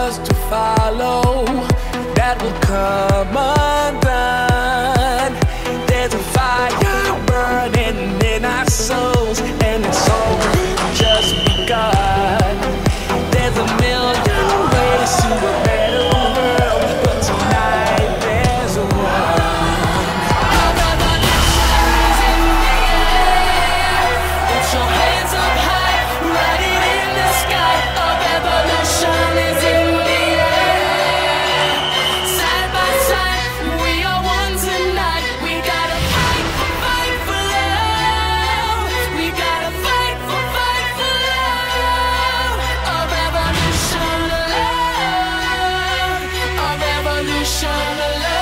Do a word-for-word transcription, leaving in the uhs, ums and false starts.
us to follow that will come undone. There's a fire burning in our souls, and it's only just begun. There's a million ways to a better world, but tonight there's one. Our revolution is in the air. Put your hands up high, write it in the sky. Our revolution is in the air. Side by side, we are one tonight. We gotta fight for, fight for love. We gotta fight for, fight for love. Our revolution of love. Our revolution of love.